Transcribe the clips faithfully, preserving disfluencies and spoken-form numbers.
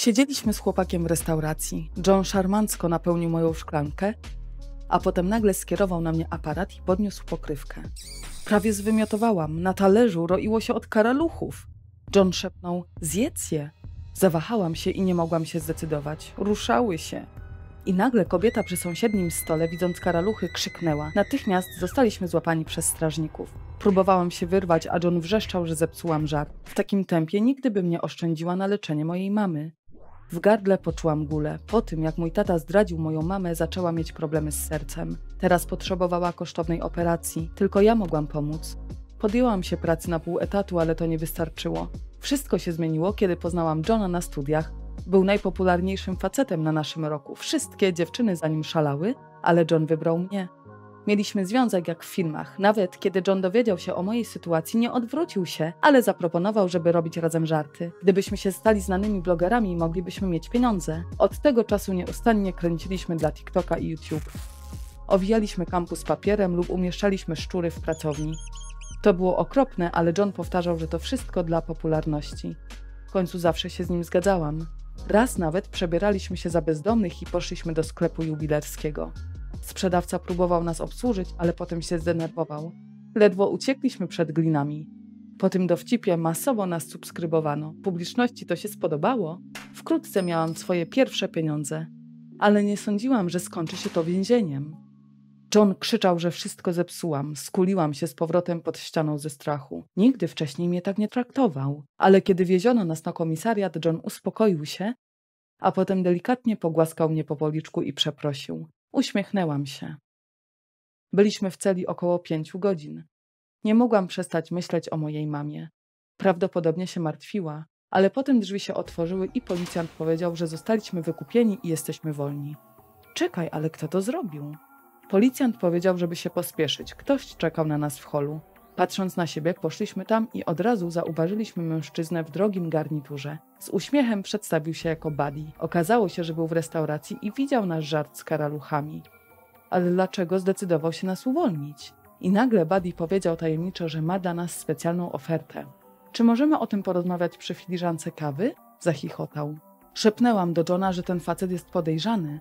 Siedzieliśmy z chłopakiem w restauracji. John szarmancko napełnił moją szklankę, a potem nagle skierował na mnie aparat i podniósł pokrywkę. Prawie zwymiotowałam. Na talerzu roiło się od karaluchów. John szepnął: zjedz je. Zawahałam się i nie mogłam się zdecydować. Ruszały się. I nagle kobieta przy sąsiednim stole, widząc karaluchy, krzyknęła. Natychmiast zostaliśmy złapani przez strażników. Próbowałam się wyrwać, a John wrzeszczał, że zepsułam żart. W takim tempie nigdy bym nie oszczędziła na leczenie mojej mamy. W gardle poczułam gulę. Po tym, jak mój tata zdradził moją mamę, zaczęła mieć problemy z sercem. Teraz potrzebowała kosztownej operacji. Tylko ja mogłam pomóc. Podjęłam się pracy na pół etatu, ale to nie wystarczyło. Wszystko się zmieniło, kiedy poznałam Johna na studiach. Był najpopularniejszym facetem na naszym roku. Wszystkie dziewczyny za nim szalały, ale John wybrał mnie. Mieliśmy związek jak w filmach. Nawet kiedy John dowiedział się o mojej sytuacji, nie odwrócił się, ale zaproponował, żeby robić razem żarty. Gdybyśmy się stali znanymi blogerami, moglibyśmy mieć pieniądze. Od tego czasu nieustannie kręciliśmy dla TikToka i YouTube. Owijaliśmy kampus papierem lub umieszczaliśmy szczury w pracowni. To było okropne, ale John powtarzał, że to wszystko dla popularności. W końcu zawsze się z nim zgadzałam. Raz nawet przebieraliśmy się za bezdomnych i poszliśmy do sklepu jubilerskiego. Sprzedawca próbował nas obsłużyć, ale potem się zdenerwował. Ledwo uciekliśmy przed glinami. Po tym dowcipie masowo nas subskrybowano. Publiczności to się spodobało. Wkrótce miałam swoje pierwsze pieniądze. Ale nie sądziłam, że skończy się to więzieniem. John krzyczał, że wszystko zepsułam. Skuliłam się z powrotem pod ścianą ze strachu. Nigdy wcześniej mnie tak nie traktował. Ale kiedy wieziono nas na komisariat, John uspokoił się, a potem delikatnie pogłaskał mnie po policzku i przeprosił. Uśmiechnęłam się. Byliśmy w celi około pięciu godzin. Nie mogłam przestać myśleć o mojej mamie. Prawdopodobnie się martwiła, ale potem drzwi się otworzyły i policjant powiedział, że zostaliśmy wykupieni i jesteśmy wolni. Czekaj, ale kto to zrobił? Policjant powiedział, żeby się pospieszyć. Ktoś czekał na nas w holu. Patrząc na siebie, poszliśmy tam i od razu zauważyliśmy mężczyznę w drogim garniturze. Z uśmiechem przedstawił się jako Buddy. Okazało się, że był w restauracji i widział nasz żart z karaluchami. Ale dlaczego zdecydował się nas uwolnić? I nagle Buddy powiedział tajemniczo, że ma dla nas specjalną ofertę. Czy możemy o tym porozmawiać przy filiżance kawy? Zachichotał. Szepnęłam do Johna, że ten facet jest podejrzany.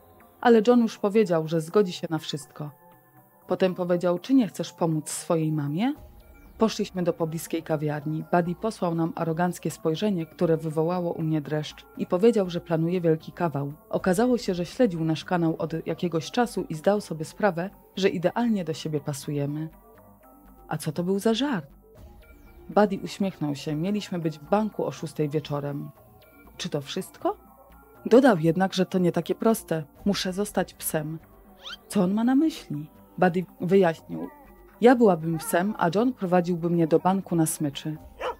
Ale John już powiedział, że zgodzi się na wszystko. Potem powiedział, czy nie chcesz pomóc swojej mamie? Poszliśmy do pobliskiej kawiarni. Buddy posłał nam aroganckie spojrzenie, które wywołało u mnie dreszcz i powiedział, że planuje wielki kawał. Okazało się, że śledził nasz kanał od jakiegoś czasu i zdał sobie sprawę, że idealnie do siebie pasujemy. A co to był za żart? Buddy uśmiechnął się. Mieliśmy być w banku o szóstej wieczorem. Czy to wszystko? Dodał jednak, że to nie takie proste. Muszę zostać psem. Co on ma na myśli? Buddy wyjaśnił. Ja byłabym psem, a John prowadziłby mnie do banku na smyczy.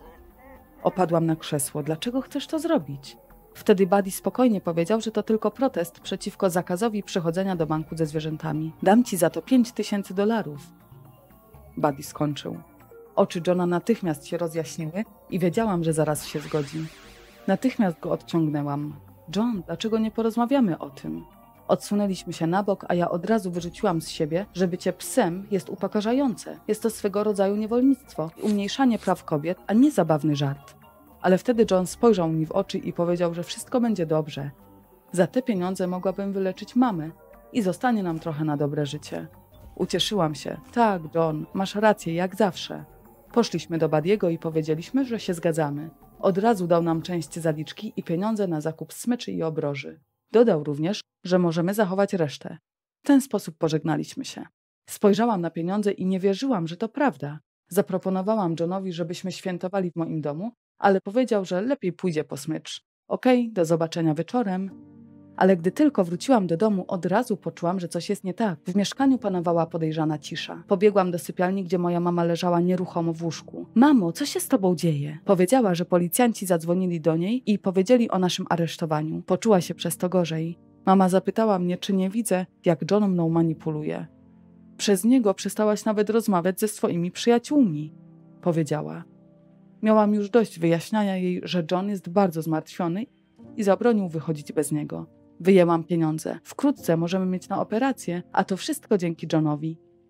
Opadłam na krzesło. Dlaczego chcesz to zrobić? Wtedy Buddy spokojnie powiedział, że to tylko protest przeciwko zakazowi przychodzenia do banku ze zwierzętami. Dam ci za to pięć tysięcy dolarów. Buddy skończył. Oczy Johna natychmiast się rozjaśniły i wiedziałam, że zaraz się zgodzi. Natychmiast go odciągnęłam. John, dlaczego nie porozmawiamy o tym? Odsunęliśmy się na bok, a ja od razu wyrzuciłam z siebie, że bycie psem jest upokarzające. Jest to swego rodzaju niewolnictwo, umniejszanie praw kobiet, a nie zabawny żart. Ale wtedy John spojrzał mi w oczy i powiedział, że wszystko będzie dobrze. Za te pieniądze mogłabym wyleczyć mamę i zostanie nam trochę na dobre życie. Ucieszyłam się. Tak, John, masz rację, jak zawsze. Poszliśmy do Buddy'ego i powiedzieliśmy, że się zgadzamy. Od razu dał nam część zaliczki i pieniądze na zakup smyczy i obroży. Dodał również, że możemy zachować resztę. W ten sposób pożegnaliśmy się. Spojrzałam na pieniądze i nie wierzyłam, że to prawda. Zaproponowałam Johnowi, żebyśmy świętowali w moim domu, ale powiedział, że lepiej pójdzie po smycz. Okej, do zobaczenia wieczorem. Ale gdy tylko wróciłam do domu, od razu poczułam, że coś jest nie tak. W mieszkaniu panowała podejrzana cisza. Pobiegłam do sypialni, gdzie moja mama leżała nieruchomo w łóżku. Mamo, co się z tobą dzieje? Powiedziała, że policjanci zadzwonili do niej i powiedzieli o naszym aresztowaniu. Poczuła się przez to gorzej. Mama zapytała mnie, czy nie widzę, jak John mną manipuluje. Przez niego przestałaś nawet rozmawiać ze swoimi przyjaciółmi, powiedziała. Miałam już dość wyjaśniania jej, że John jest bardzo zmartwiony i zabronił wychodzić bez niego. Wyjęłam pieniądze. Wkrótce możemy mieć na operację, a to wszystko dzięki Johnowi.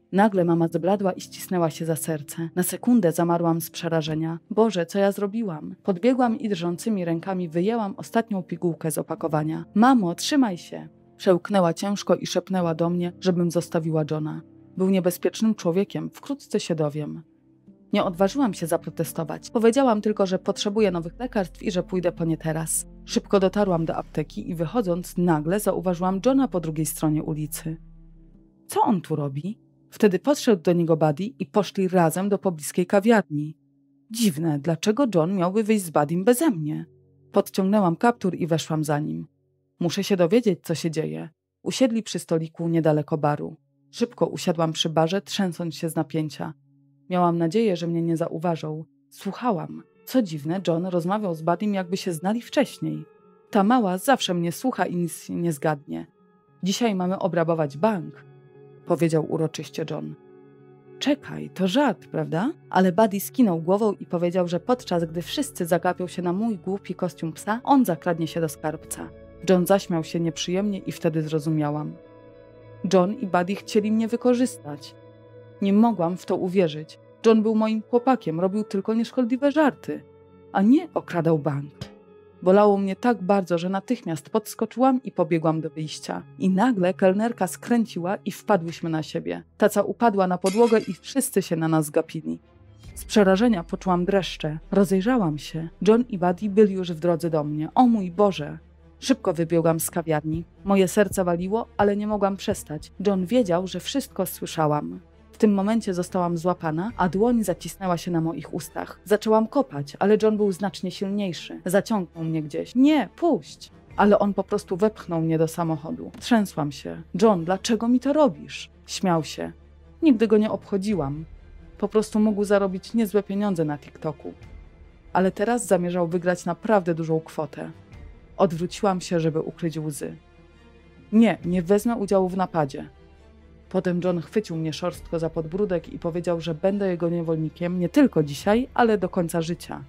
Nagle mama zbladła i ścisnęła się za serce. Na sekundę zamarłam z przerażenia. Boże, co ja zrobiłam? Podbiegłam i drżącymi rękami wyjęłam ostatnią pigułkę z opakowania. Mamo, trzymaj się! Przełknęła ciężko i szepnęła do mnie, żebym zostawiła Johna. Był niebezpiecznym człowiekiem, wkrótce się dowiem. Nie odważyłam się zaprotestować. Powiedziałam tylko, że potrzebuję nowych lekarstw i że pójdę po nie teraz. Szybko dotarłam do apteki i wychodząc, nagle zauważyłam Johna po drugiej stronie ulicy. Co on tu robi? Wtedy podszedł do niego Buddy i poszli razem do pobliskiej kawiarni. Dziwne, dlaczego John miałby wyjść z Buddym beze mnie? Podciągnęłam kaptur i weszłam za nim. Muszę się dowiedzieć, co się dzieje. Usiedli przy stoliku niedaleko baru. Szybko usiadłam przy barze, trzęsąc się z napięcia. Miałam nadzieję, że mnie nie zauważą. Słuchałam. Co dziwne, John rozmawiał z Buddym, jakby się znali wcześniej. Ta mała zawsze mnie słucha i nic nie zgadnie. Dzisiaj mamy obrabować bank, powiedział uroczyście John. Czekaj, to żart, prawda? Ale Buddy skinął głową i powiedział, że podczas gdy wszyscy zagapią się na mój głupi kostium psa, on zakradnie się do skarbca. John zaśmiał się nieprzyjemnie i wtedy zrozumiałam. John i Buddy chcieli mnie wykorzystać. Nie mogłam w to uwierzyć. John był moim chłopakiem, robił tylko nieszkodliwe żarty, a nie okradał bank. Bolało mnie tak bardzo, że natychmiast podskoczyłam i pobiegłam do wyjścia. I nagle kelnerka skręciła i wpadłyśmy na siebie. Taca upadła na podłogę i wszyscy się na nas zgapili. Z przerażenia poczułam dreszcze. Rozejrzałam się. John i Buddy byli już w drodze do mnie. O mój Boże! Szybko wybiegłam z kawiarni. Moje serce waliło, ale nie mogłam przestać. John wiedział, że wszystko słyszałam. W tym momencie zostałam złapana, a dłoń zacisnęła się na moich ustach. Zaczęłam kopać, ale John był znacznie silniejszy. Zaciągnął mnie gdzieś. Nie, puść! Ale on po prostu wepchnął mnie do samochodu. Trzęsłam się. John, dlaczego mi to robisz? Śmiał się. Nigdy go nie obchodziłam. Po prostu mógł zarobić niezłe pieniądze na TikToku. Ale teraz zamierzał wygrać naprawdę dużą kwotę. Odwróciłam się, żeby ukryć łzy. Nie, nie wezmę udziału w napadzie. Potem John chwycił mnie szorstko za podbródek i powiedział, że będę jego niewolnikiem nie tylko dzisiaj, ale do końca życia.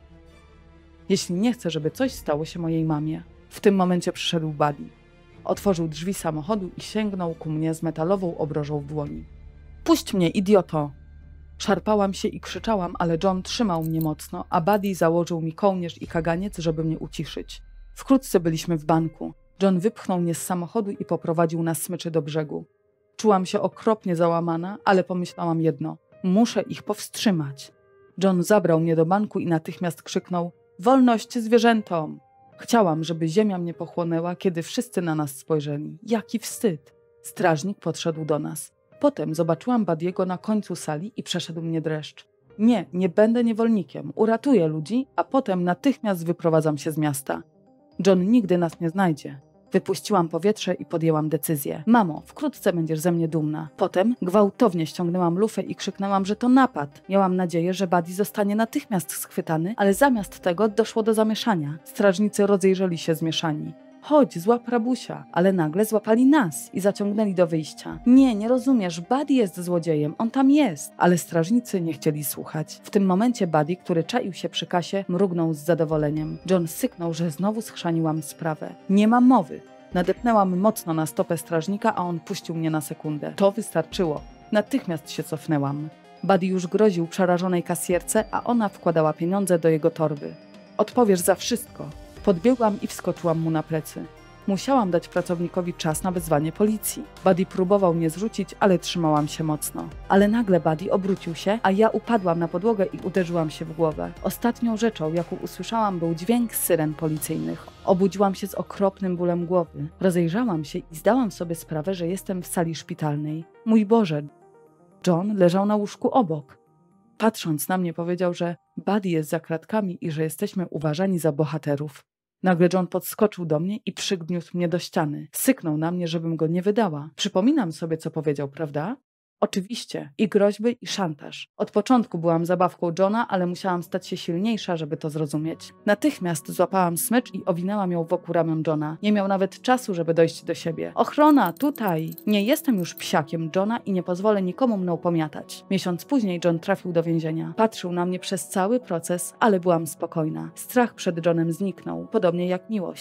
Jeśli nie chcę, żeby coś stało się mojej mamie. W tym momencie przyszedł Buddy. Otworzył drzwi samochodu i sięgnął ku mnie z metalową obrożą w dłoni. Puść mnie, idioto! Szarpałam się i krzyczałam, ale John trzymał mnie mocno, a Buddy założył mi kołnierz i kaganiec, żeby mnie uciszyć. Wkrótce byliśmy w banku. John wypchnął mnie z samochodu i poprowadził na smyczy do brzegu. Czułam się okropnie załamana, ale pomyślałam jedno. Muszę ich powstrzymać. John zabrał mnie do banku i natychmiast krzyknął: wolność zwierzętom! Chciałam, żeby ziemia mnie pochłonęła, kiedy wszyscy na nas spojrzeli. Jaki wstyd! Strażnik podszedł do nas. Potem zobaczyłam Buddy'ego na końcu sali i przeszedł mnie dreszcz. Nie, nie będę niewolnikiem. Uratuję ludzi, a potem natychmiast wyprowadzam się z miasta. John nigdy nas nie znajdzie. Wypuściłam powietrze i podjęłam decyzję. Mamo, wkrótce będziesz ze mnie dumna. Potem gwałtownie ściągnęłam lufę i krzyknęłam, że to napad. Miałam nadzieję, że Buddy zostanie natychmiast schwytany, ale zamiast tego doszło do zamieszania. Strażnicy rozejrzeli się zmieszani. Chodź, złap rabusia. Ale nagle złapali nas i zaciągnęli do wyjścia. Nie, nie rozumiesz, Buddy jest złodziejem, on tam jest. Ale strażnicy nie chcieli słuchać. W tym momencie Buddy, który czaił się przy kasie, mrugnął z zadowoleniem. John syknął, że znowu schrzaniłam sprawę. Nie ma mowy. Nadepnęłam mocno na stopę strażnika, a on puścił mnie na sekundę. To wystarczyło. Natychmiast się cofnęłam. Buddy już groził przerażonej kasjerce, a ona wkładała pieniądze do jego torby. Odpowiesz za wszystko. Podbiegłam i wskoczyłam mu na plecy. Musiałam dać pracownikowi czas na wezwanie policji. Buddy próbował mnie zrzucić, ale trzymałam się mocno. Ale nagle Buddy obrócił się, a ja upadłam na podłogę i uderzyłam się w głowę. Ostatnią rzeczą, jaką usłyszałam, był dźwięk syren policyjnych. Obudziłam się z okropnym bólem głowy. Rozejrzałam się i zdałam sobie sprawę, że jestem w sali szpitalnej. Mój Boże! John leżał na łóżku obok. Patrząc na mnie, powiedział, że Buddy jest za kratkami i że jesteśmy uważani za bohaterów. Nagle John podskoczył do mnie i przygniótł mnie do ściany. Syknął na mnie, żebym go nie wydała. Przypominam sobie, co powiedział, prawda? Oczywiście. I groźby, i szantaż. Od początku byłam zabawką Johna, ale musiałam stać się silniejsza, żeby to zrozumieć. Natychmiast złapałam smycz i owinęłam ją wokół ramion Johna. Nie miał nawet czasu, żeby dojść do siebie. Ochrona, tutaj! Nie jestem już psiakiem Johna i nie pozwolę nikomu mną pomiatać. Miesiąc później John trafił do więzienia. Patrzył na mnie przez cały proces, ale byłam spokojna. Strach przed Johnem zniknął, podobnie jak miłość.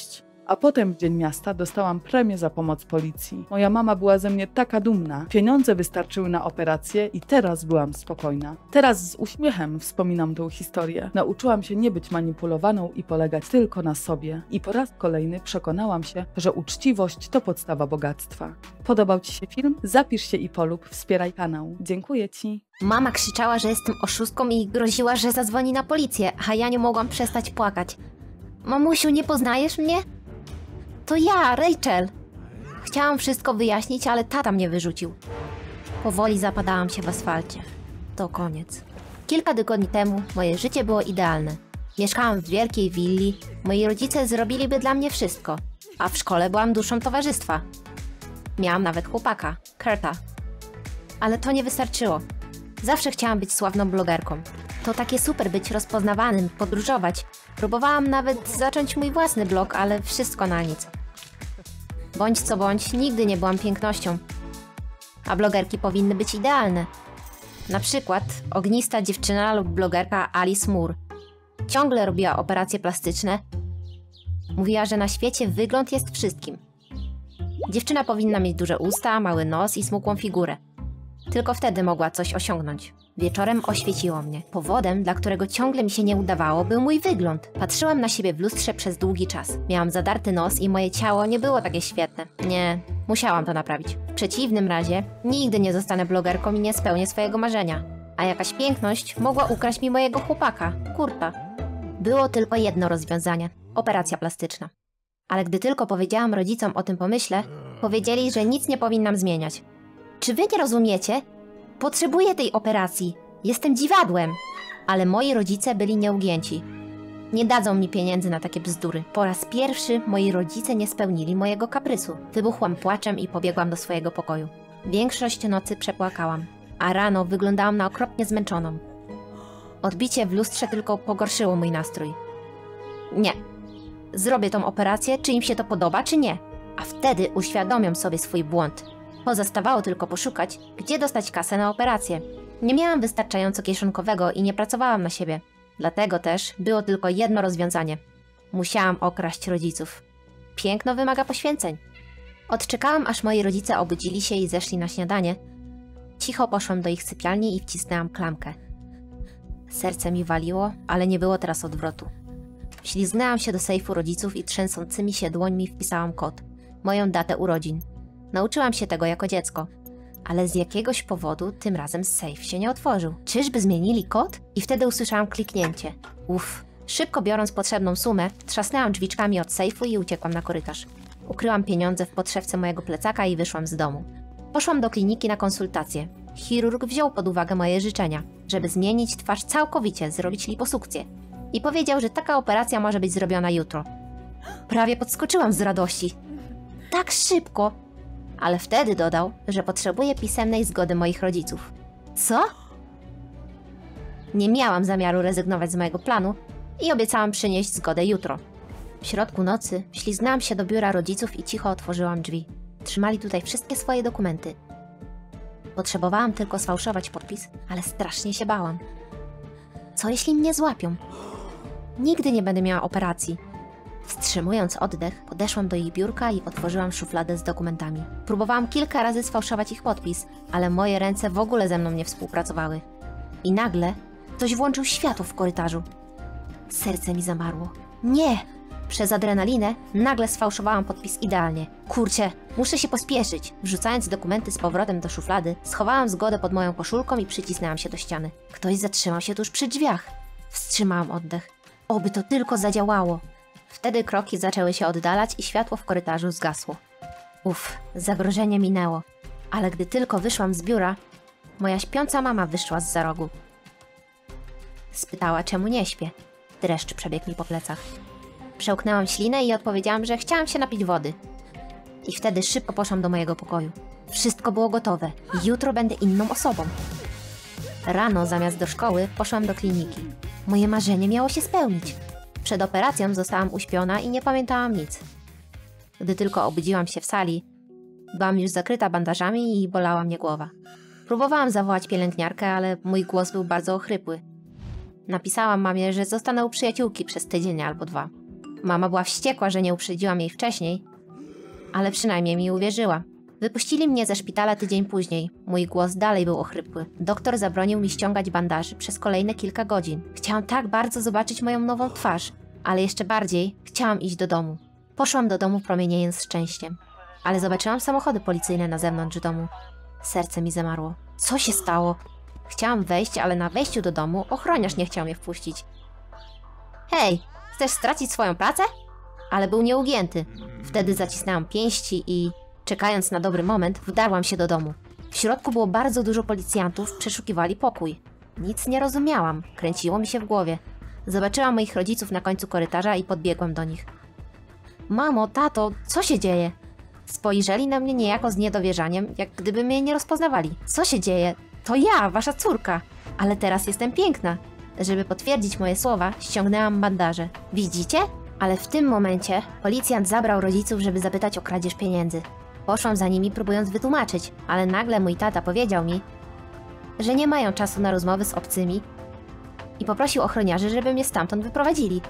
A potem w Dzień Miasta dostałam premię za pomoc policji. Moja mama była ze mnie taka dumna. Pieniądze wystarczyły na operację i teraz byłam spokojna. Teraz z uśmiechem wspominam tę historię. Nauczyłam się nie być manipulowaną i polegać tylko na sobie. I po raz kolejny przekonałam się, że uczciwość to podstawa bogactwa. Podobał Ci się film? Zapisz się i polub, wspieraj kanał. Dziękuję Ci. Mama krzyczała, że jestem oszustką i groziła, że zadzwoni na policję, a ja nie mogłam przestać płakać. Mamusiu, nie poznajesz mnie? To ja, Rachel. Chciałam wszystko wyjaśnić, ale tata mnie wyrzucił. Powoli zapadałam się w asfalcie. To koniec. Kilka tygodni temu moje życie było idealne. Mieszkałam w wielkiej willi, moi rodzice zrobiliby dla mnie wszystko, a w szkole byłam duszą towarzystwa. Miałam nawet chłopaka, Kurta. Ale to nie wystarczyło. Zawsze chciałam być sławną blogerką. To takie super być rozpoznawanym, podróżować. Próbowałam nawet zacząć mój własny blog, ale wszystko na nic. Bądź co bądź, nigdy nie byłam pięknością. A blogerki powinny być idealne. Na przykład ognista dziewczyna lub blogerka Alice Moore. Ciągle robiła operacje plastyczne. Mówiła, że na świecie wygląd jest wszystkim. Dziewczyna powinna mieć duże usta, mały nos i smukłą figurę. Tylko wtedy mogła coś osiągnąć. Wieczorem oświeciło mnie. Powodem, dla którego ciągle mi się nie udawało, był mój wygląd. Patrzyłam na siebie w lustrze przez długi czas. Miałam zadarty nos i moje ciało nie było takie świetne. Nie, musiałam to naprawić. W przeciwnym razie nigdy nie zostanę blogerką i nie spełnię swojego marzenia. A jakaś piękność mogła ukraść mi mojego chłopaka, Kurta. Było tylko jedno rozwiązanie. Operacja plastyczna. Ale gdy tylko powiedziałam rodzicom o tym pomyśle, powiedzieli, że nic nie powinnam zmieniać. Czy wy nie rozumiecie? Potrzebuję tej operacji. Jestem dziwadłem. Ale moi rodzice byli nieugięci. Nie dadzą mi pieniędzy na takie bzdury. Po raz pierwszy moi rodzice nie spełnili mojego kaprysu. Wybuchłam płaczem i pobiegłam do swojego pokoju. Większość nocy przepłakałam, a rano wyglądałam na okropnie zmęczoną. Odbicie w lustrze tylko pogorszyło mój nastrój. Nie. Zrobię tą operację, czy im się to podoba, czy nie. A wtedy uświadomią sobie swój błąd. Pozostawało tylko poszukać, gdzie dostać kasę na operację. Nie miałam wystarczająco kieszonkowego i nie pracowałam na siebie. Dlatego też było tylko jedno rozwiązanie. Musiałam okraść rodziców. Piękno wymaga poświęceń. Odczekałam, aż moi rodzice obudzili się i zeszli na śniadanie. Cicho poszłam do ich sypialni i wcisnęłam klamkę. Serce mi waliło, ale nie było teraz odwrotu. Ślizgnęłam się do sejfu rodziców i trzęsącymi się dłońmi wpisałam kod. Moją datę urodzin. Nauczyłam się tego jako dziecko. Ale z jakiegoś powodu tym razem sejf się nie otworzył. Czyżby zmienili kod? I wtedy usłyszałam kliknięcie. Uff. Szybko biorąc potrzebną sumę, trzasnęłam drzwiczkami od sejfu i uciekłam na korytarz. Ukryłam pieniądze w podszewce mojego plecaka i wyszłam z domu. Poszłam do kliniki na konsultację. Chirurg wziął pod uwagę moje życzenia, żeby zmienić twarz całkowicie, zrobić liposukcję. I powiedział, że taka operacja może być zrobiona jutro. Prawie podskoczyłam z radości. Tak szybko! Ale wtedy dodał, że potrzebuje pisemnej zgody moich rodziców. Co? Nie miałam zamiaru rezygnować z mojego planu i obiecałam przynieść zgodę jutro. W środku nocy śliznęłam się do biura rodziców i cicho otworzyłam drzwi. Trzymali tutaj wszystkie swoje dokumenty. Potrzebowałam tylko sfałszować podpis, ale strasznie się bałam. Co jeśli mnie złapią? Nigdy nie będę miała operacji. Wstrzymując oddech, podeszłam do ich biurka i otworzyłam szufladę z dokumentami. Próbowałam kilka razy sfałszować ich podpis, ale moje ręce w ogóle ze mną nie współpracowały. I nagle ktoś włączył światło w korytarzu. Serce mi zamarło. Nie! Przez adrenalinę nagle sfałszowałam podpis idealnie. Kurczę, muszę się pospieszyć. Wrzucając dokumenty z powrotem do szuflady, schowałam zgodę pod moją koszulką i przycisnęłam się do ściany. Ktoś zatrzymał się tuż przy drzwiach. Wstrzymałam oddech. Oby to tylko zadziałało. Wtedy kroki zaczęły się oddalać i światło w korytarzu zgasło. Uff, zagrożenie minęło. Ale gdy tylko wyszłam z biura, moja śpiąca mama wyszła zza rogu. Spytała, czemu nie śpię. Dreszcz przebiegł mi po plecach. Przełknęłam ślinę i odpowiedziałam, że chciałam się napić wody. I wtedy szybko poszłam do mojego pokoju. Wszystko było gotowe. Jutro będę inną osobą. Rano zamiast do szkoły poszłam do kliniki. Moje marzenie miało się spełnić. Przed operacją zostałam uśpiona i nie pamiętałam nic. Gdy tylko obudziłam się w sali, byłam już zakryta bandażami i bolała mnie głowa. Próbowałam zawołać pielęgniarkę, ale mój głos był bardzo ochrypły. Napisałam mamie, że zostanę u przyjaciółki przez tydzień albo dwa. Mama była wściekła, że nie uprzedziłam jej wcześniej, ale przynajmniej mi uwierzyła. Wypuścili mnie ze szpitala tydzień później. Mój głos dalej był ochrypły. Doktor zabronił mi ściągać bandaży przez kolejne kilka godzin. Chciałam tak bardzo zobaczyć moją nową twarz, ale jeszcze bardziej chciałam iść do domu. Poszłam do domu promieniejąc szczęściem, ale zobaczyłam samochody policyjne na zewnątrz domu. Serce mi zamarło. Co się stało? Chciałam wejść, ale na wejściu do domu ochroniarz nie chciał mnie wpuścić. Hej, chcesz stracić swoją pracę? Ale był nieugięty. Wtedy zacisnęłam pięści i, czekając na dobry moment, wdarłam się do domu. W środku było bardzo dużo policjantów, przeszukiwali pokój. Nic nie rozumiałam, kręciło mi się w głowie. Zobaczyłam moich rodziców na końcu korytarza i podbiegłam do nich. Mamo, tato, co się dzieje? Spojrzeli na mnie niejako z niedowierzaniem, jak gdyby mnie nie rozpoznawali. Co się dzieje? To ja, wasza córka. Ale teraz jestem piękna. Żeby potwierdzić moje słowa, ściągnęłam bandaże. Widzicie? Ale w tym momencie policjant zabrał rodziców, żeby zapytać o kradzież pieniędzy. Poszłam za nimi, próbując wytłumaczyć, ale nagle mój tata powiedział mi, że nie mają czasu na rozmowy z obcymi i poprosił ochroniarzy, żeby mnie stamtąd wyprowadzili.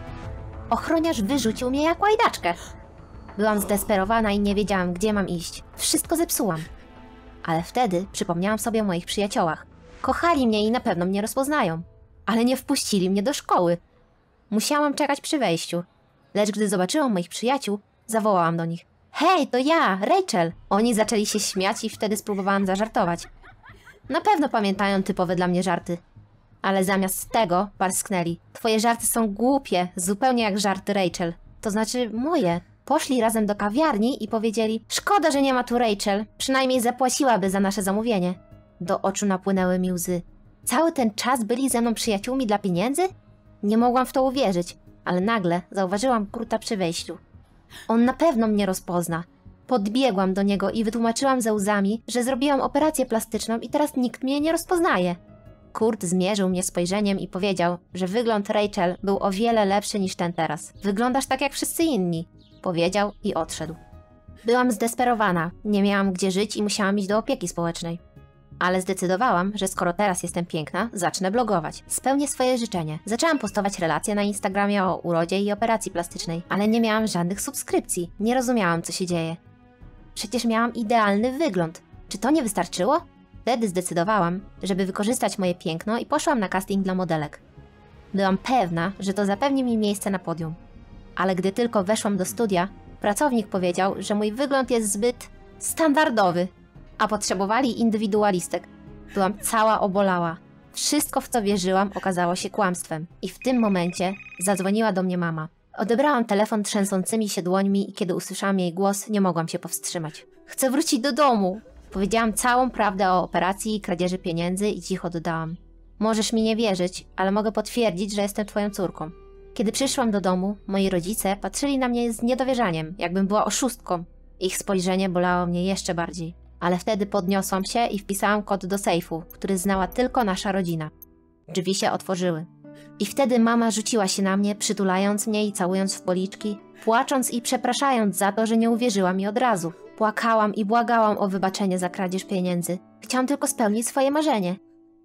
Ochroniarz wyrzucił mnie jak łajdaczkę. Byłam zdesperowana i nie wiedziałam, gdzie mam iść. Wszystko zepsułam. Ale wtedy przypomniałam sobie o moich przyjaciołach. Kochali mnie i na pewno mnie rozpoznają. Ale nie wpuścili mnie do szkoły. Musiałam czekać przy wejściu. Lecz gdy zobaczyłam moich przyjaciół, zawołałam do nich. Hej, to ja, Rachel! Oni zaczęli się śmiać i wtedy spróbowałam zażartować. Na pewno pamiętają typowe dla mnie żarty. Ale zamiast tego parsknęli. Twoje żarty są głupie, zupełnie jak żarty Rachel. To znaczy moje. Poszli razem do kawiarni i powiedzieli: szkoda, że nie ma tu Rachel, przynajmniej zapłaciłaby za nasze zamówienie. Do oczu napłynęły mi łzy. Cały ten czas byli ze mną przyjaciółmi dla pieniędzy? Nie mogłam w to uwierzyć, ale nagle zauważyłam Kurta przy wejściu. On na pewno mnie rozpozna. Podbiegłam do niego i wytłumaczyłam ze łzami, że zrobiłam operację plastyczną i teraz nikt mnie nie rozpoznaje. Kurt zmierzył mnie spojrzeniem i powiedział, że wygląd Rachel był o wiele lepszy niż ten teraz. Wyglądasz tak jak wszyscy inni, powiedział i odszedł. Byłam zdesperowana, nie miałam gdzie żyć i musiałam iść do opieki społecznej. Ale zdecydowałam, że skoro teraz jestem piękna, zacznę blogować. Spełnię swoje życzenie. Zaczęłam postować relacje na Instagramie o urodzie i operacji plastycznej, ale nie miałam żadnych subskrypcji. Nie rozumiałam, co się dzieje. Przecież miałam idealny wygląd. Czy to nie wystarczyło? Wtedy zdecydowałam, żeby wykorzystać moje piękno i poszłam na casting dla modelek. Byłam pewna, że to zapewni mi miejsce na podium. Ale gdy tylko weszłam do studia, pracownik powiedział, że mój wygląd jest zbyt standardowy, a potrzebowali indywidualistek. Byłam cała obolała. Wszystko, w co wierzyłam, okazało się kłamstwem. I w tym momencie zadzwoniła do mnie mama. Odebrałam telefon trzęsącymi się dłońmi i kiedy usłyszałam jej głos, nie mogłam się powstrzymać. Chcę wrócić do domu! Powiedziałam całą prawdę o operacji i kradzieży pieniędzy i cicho dodałam. Możesz mi nie wierzyć, ale mogę potwierdzić, że jestem twoją córką. Kiedy przyszłam do domu, moi rodzice patrzyli na mnie z niedowierzaniem, jakbym była oszustką. Ich spojrzenie bolało mnie jeszcze bardziej. Ale wtedy podniosłam się i wpisałam kod do sejfu, który znała tylko nasza rodzina. Drzwi się otworzyły. I wtedy mama rzuciła się na mnie, przytulając mnie i całując w policzki, płacząc i przepraszając za to, że nie uwierzyła mi od razu. Płakałam i błagałam o wybaczenie za kradzież pieniędzy. Chciałam tylko spełnić swoje marzenie.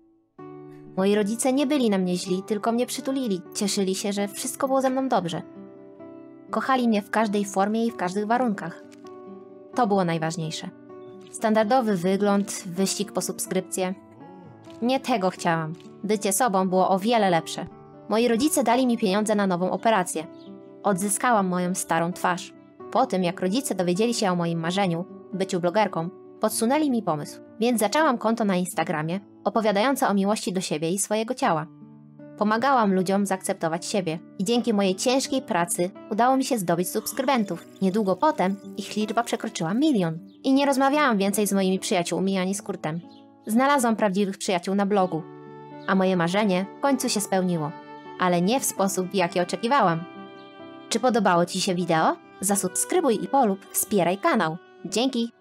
Moi rodzice nie byli na mnie źli, tylko mnie przytulili. Cieszyli się, że wszystko było ze mną dobrze. Kochali mnie w każdej formie i w każdych warunkach. To było najważniejsze. Standardowy wygląd, wyścig po subskrypcję. Nie tego chciałam. Bycie sobą było o wiele lepsze. Moi rodzice dali mi pieniądze na nową operację. Odzyskałam moją starą twarz. Po tym, jak rodzice dowiedzieli się o moim marzeniu, byciu blogerką, podsunęli mi pomysł. Więc zaczęłam konto na Instagramie, opowiadające o miłości do siebie i swojego ciała. Pomagałam ludziom zaakceptować siebie i dzięki mojej ciężkiej pracy udało mi się zdobyć subskrybentów. Niedługo potem ich liczba przekroczyła milion. I nie rozmawiałam więcej z moimi przyjaciółmi ani z Kurtem. Znalazłam prawdziwych przyjaciół na blogu. A moje marzenie w końcu się spełniło. Ale nie w sposób, w jaki oczekiwałam. Czy podobało ci się wideo? Zasubskrybuj i polub, wspieraj kanał. Dzięki!